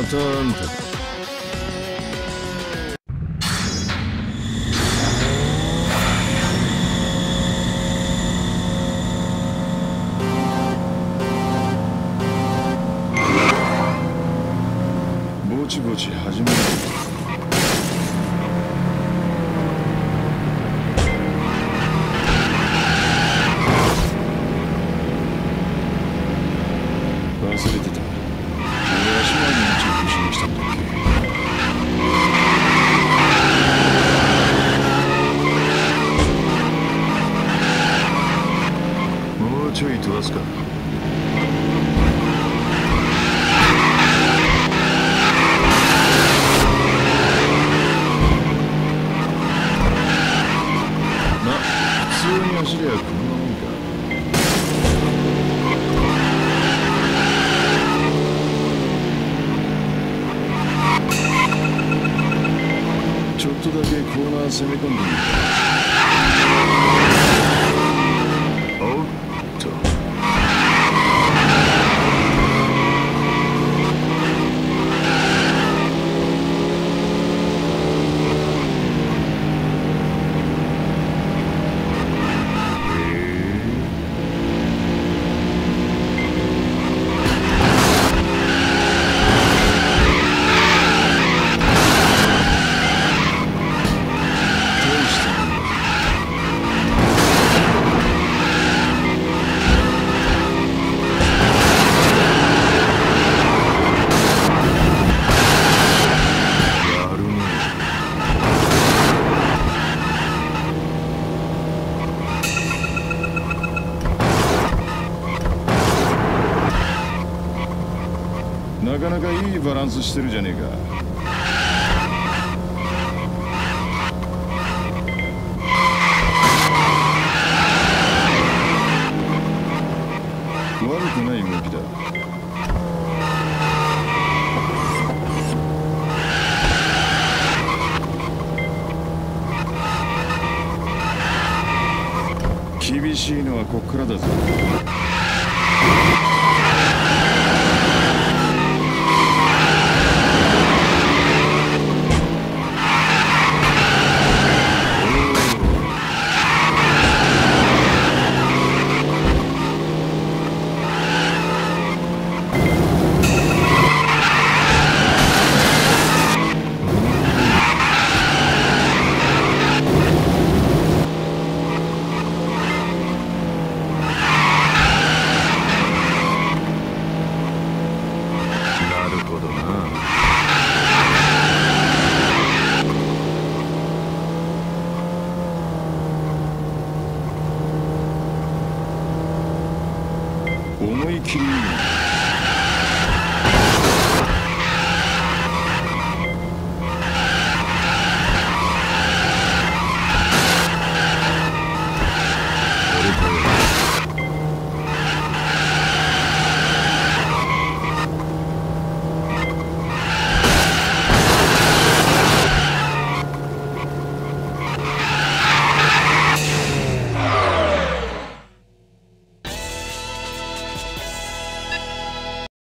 たあんただ。ぼちぼち始める。忘れてた。俺足回りにチェックしに来たんだっけ。もうちょい飛ばすか。まあ普通に走りゃこんなもんか。ちょっとだけコーナー攻め込んでみるか。おっと。なかなかいいバランスしてるじゃねえか。悪くない動きだ。厳しいのはこっからだぞ。思い切り